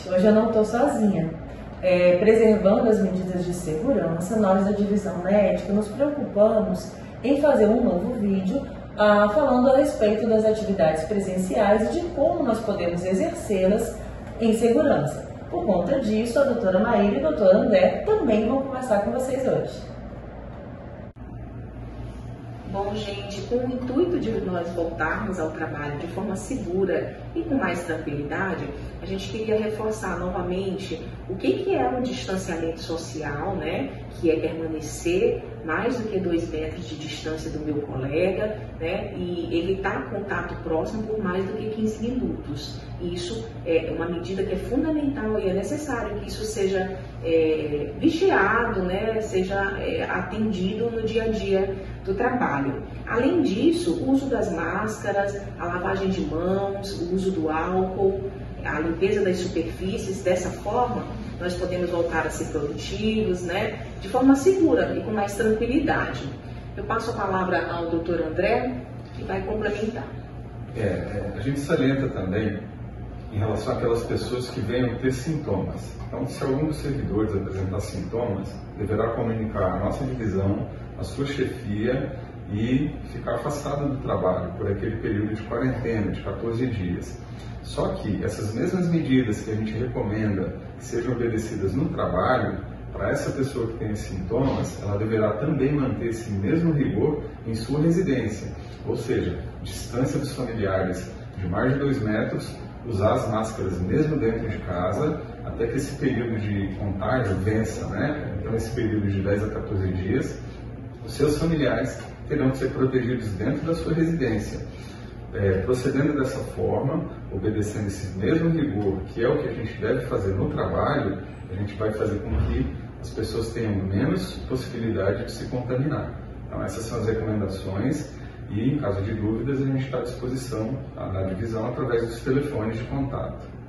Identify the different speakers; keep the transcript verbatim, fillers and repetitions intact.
Speaker 1: gente, hoje eu não estou sozinha. É, preservando as medidas de segurança, nós da Divisão Médica nos preocupamos em fazer um novo vídeo ah, falando a respeito das atividades presenciais e de como nós podemos exercê-las em segurança. Por conta disso, a doutora Maíra e o doutor André também vão conversar com vocês hoje.
Speaker 2: Bom, gente, com o intuito de nós voltarmos ao trabalho de forma segura e com mais tranquilidade, a gente queria reforçar novamente o que, que é um distanciamento social, né? Que é permanecer mais do que dois metros de distância do meu colega, né? E evitar contato próximo por mais do que quinze minutos. Isso é uma medida que é fundamental e é necessário que isso seja é, vigiado, né? Seja é, atendido no dia a dia do trabalho. Além disso, o uso das máscaras, a lavagem de mãos, o uso do álcool, a limpeza das superfícies. Dessa forma, nós podemos voltar a ser produtivos, né, de forma segura e com mais tranquilidade. Eu passo a palavra ao doutor André, que vai complementar.
Speaker 3: É, é, a gente salienta também em relação àquelas pessoas que venham ter sintomas. Então, se algum dos servidores apresentar sintomas, deverá comunicar à nossa divisão, à sua chefia e ficar afastado do trabalho por aquele período de quarentena de quatorze dias. Só que essas mesmas medidas que a gente recomenda que sejam obedecidas no trabalho, para essa pessoa que tem sintomas, ela deverá também manter esse mesmo rigor em sua residência, ou seja, distância dos familiares de mais de dois metros, usar as máscaras mesmo dentro de casa, até que esse período de contágio vença, né? Então, esse período de dez a quatorze dias, os seus familiares terão que ser protegidos dentro da sua residência. É, procedendo dessa forma, obedecendo esse mesmo rigor, que é o que a gente deve fazer no trabalho, a gente vai fazer com que as pessoas tenham menos possibilidade de se contaminar. Então, essas são as recomendações e, em caso de dúvidas, a gente está à disposição na divisão através dos telefones de contato.